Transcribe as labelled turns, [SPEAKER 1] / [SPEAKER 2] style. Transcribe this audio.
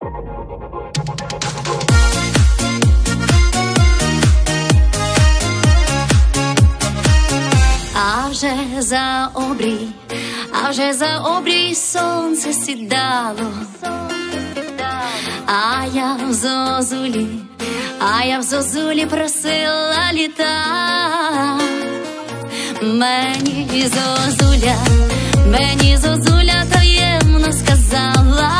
[SPEAKER 1] А вже за обрій сонце сідало, а я в зозулі просила літа. Мені зозуля таємно сказала: